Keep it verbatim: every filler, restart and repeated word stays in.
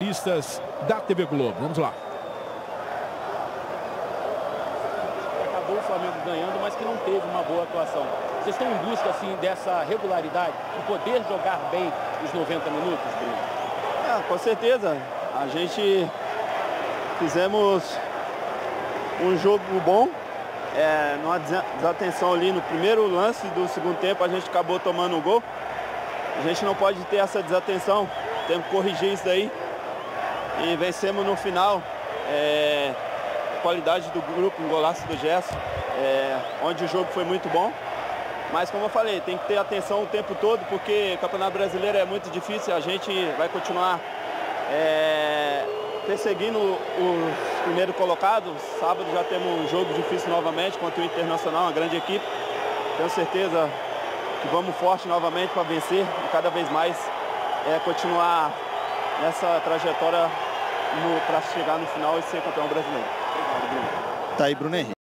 comentaristas da T V Globo. Vamos lá. Acabou o Flamengo ganhando, mas que não teve uma boa atuação. Vocês estão em busca assim, dessa regularidade, de poder jogar bem os noventa minutos, Bruno? É, com certeza. A gente fizemos um jogo bom. É, numa desatenção ali no primeiro lance do segundo tempo, a gente acabou tomando um gol. A gente não pode ter essa desatenção, temos que corrigir isso daí. E vencemos no final. É, a qualidade do grupo, um golaço do Gerson, é, onde o jogo foi muito bom. Mas como eu falei, tem que ter atenção o tempo todo, porque o Campeonato Brasileiro é muito difícil. A gente vai continuar é, perseguindo os primeiros colocados. Sábado já temos um jogo difícil novamente contra o Internacional, uma grande equipe. Tenho certeza que vamos forte novamente para vencer e cada vez mais é, continuar nessa trajetória para chegar no final e ser campeão brasileiro. Obrigado, Bruno. Tá aí, Bruno Henrique.